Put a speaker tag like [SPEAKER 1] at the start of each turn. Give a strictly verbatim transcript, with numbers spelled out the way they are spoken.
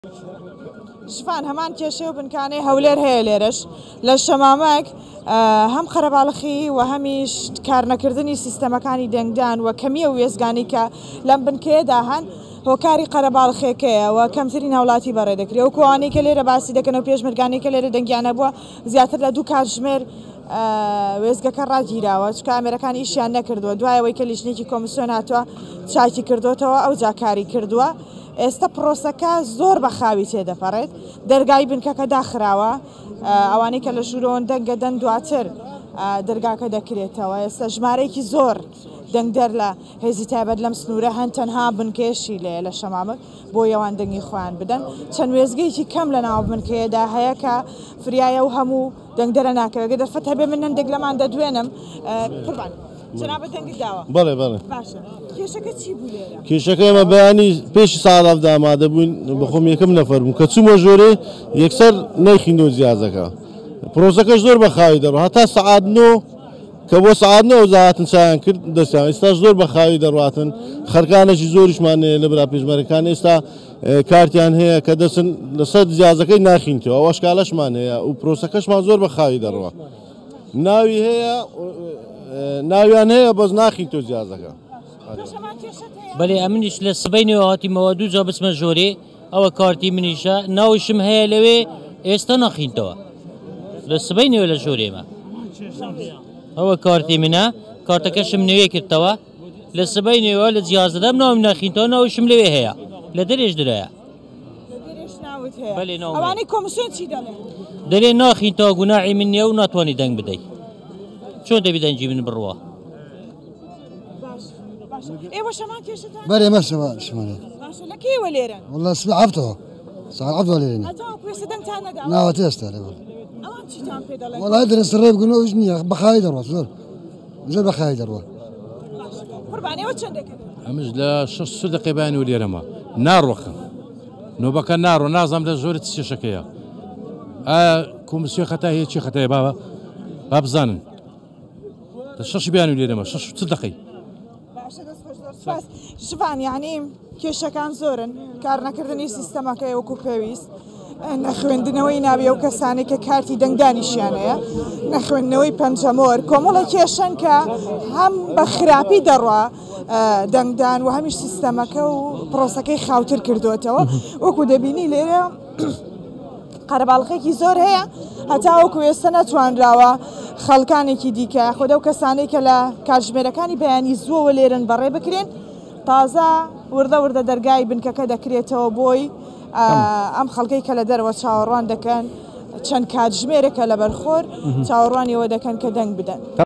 [SPEAKER 1] شوفان هەمان کێشەی و بنکانەی هەولێر هەیە لێرەش لە شەمامەک هەم خەرەباڵخی و هەمیش کارنەکردنی سیستەمەکانی دەنگدان و کەمیە و وێزگانی کە لەم بنکەیەدا هەن هۆکاری قەرەباڵخێکەیە و کەمترین هاوڵاتی بەڕێ دەکرێت و کوانەی کە لێرە باسی دەکەن و پێشمەرگانی کە لێرە دەنگیانە بووە زیاتر لە دوو کاتژمێر وێزگەکە ڕاگیراوە چ کامێرەکان ئیشیان نەکردووە دوایەوەی کە لیژنێکی کۆمیسیۆن هاتووە چاکی کردوتەوە ئەو جاکاری کردووە. ئێستا پرۆسەکە زۆر بە خاوی تێدەپەڕێت دەرگای بنکەکە داخراوە ئەوانەی کە لە ژوورەوەن دەنگە دەن دواتر دەرگاکە دەکرێتەوە ئێستا ژمارەیەکی زۆر دەنگدەر لە هێزی تایبەت لەم سنوورە هەن تەنها بنکێشی لێ لە شەمامک بۆ ئەوان دەنگی خۆیان بدەن چەند وێزگەیەکی کەم لە ناو بنکەیەدا هەیە کە فریایە و هەموو دەنگدەرە ناکەوێت دەرفەت هەبێ من هەندێک لەمان دەدوێنم قوربان جناب دەنگی داوە
[SPEAKER 2] بەڵێ بەڵێ
[SPEAKER 1] باشە کێشەکە چی بوو لێرە؟
[SPEAKER 2] کێشەکە ئێمە بەیانی پێشی ساڵاف ئامادە بووین بەخۆم یەکەم نەفەر بووم کە چوومە ژۆرێ یەکسەر نەیخینەوە جیازەکە پرۆسەکەش زۆر بە خاوی دەڕوە هەتا سەعات نۆ کە بۆ سەعات نۆ وەزارەتن چایان کرد دەستیان ئێستاش زۆر بە خاوی دەڕواتن خەرکانێکی زۆریشمان هەیە لە برا پێشمەرەکان ئێستا کارتیان هەیە کە دەچن لەسەر جیازەکەی ناخینتەوە ئەوە شکالەشمان هەیە و پرۆسەکەشمان زۆر بە خاوی دەڕوە ناوی هەیە ناویان هەیە بەس ناخینتەوە جیازەکە.
[SPEAKER 3] بەڵێ ئەمنیش لە سبەینەوە هاتیمەوە دوو جا بچمە ژۆرێ ئەوە کارتی منیشە ناوشم هەیە لەوێ ئێستا ناخینتەوە لە سبەینەوە لە ژۆرێمە ئەوە کارتی منە کارتەکەشم نوێ کردەوە لە سبەینەوە لە جیازەدەم ناوم ناخینتەوە ناوشم لەوێ هەیە لە دەرێش درایە
[SPEAKER 1] ئەوانەی کۆمیسیۆن چی دەڵێن؟
[SPEAKER 3] دەرێ ناخینتەوە گوناحی من نییە و ناتوانانی دەنگ بدەیت چۆن دەبی دەنگی من بڕوە
[SPEAKER 1] ئێوە شەمان کێشتان؟
[SPEAKER 4] بەڵێ مەشەوە شمالێ
[SPEAKER 1] باشە لە کێوە لێرەن؟
[SPEAKER 4] وەڵا سبع عەفتەوە ساعت عەفتەوە لێرەنە
[SPEAKER 1] هەتاوە کوێستە دەنگتان نەداوە؟
[SPEAKER 4] ناوەتی ئێستا لێ بەڵێ
[SPEAKER 1] ئەوان چیتان پێ دەڵێن؟
[SPEAKER 4] وەڵای دەرەستە ڕێ بگونەوە هیچ نییە بە خاوی دەڕوات زۆر زۆر بە خاوی دەڕوە.
[SPEAKER 1] قوربان ئێوە چەند دەکەن؟
[SPEAKER 5] ئەمەش لە شەش سو دەقیبانی و لێرەمە ناڕۆخم نۆبەکە ناڕۆ نازانم لە زۆرت چێشەکەیە کۆمیسیۆ خەتا هەیە چی خەتایە بابە با بزانن لە شەش بیان و لێرەمە شەش چ دەقەی
[SPEAKER 1] شوان یعنی کێشەکان زۆرن کار نەکردنی سیستەمەکەی وەکو پێویست نەخوێندنەوەی ناوی و کەسانی کە کارتی دەنگدانیشیانەیە نەخوێندنەوەی پەنجەمۆر کۆمەڵە کێشن کە هەم بە خراپی دەڕوا دەنگدان و هەمیش سیستەمەکە و پرۆسەکەی خاوتر کردوێتەوە وەکو دەبینی لێرە قەرەباڵغێکی زۆر هەیە هەتا وەکو ئێستا نەتوانراوە خەڵکانێکی دیکە خۆدە و کەسانەی کە لە کاتژمێرەکانی بەیانی زووەوە لێرن بەڕێ بکرێن تازە وردە وردە دەرگای بنکەکە دەکرێتەوە بۆی ئەم خەڵکەی کە لە دەرەوە چاوەڕوان دەکەن چەند کاتژمێرێکە لە بەرخۆر چاوەڕوانیەوە دەکەن کە دەنگ بدەن.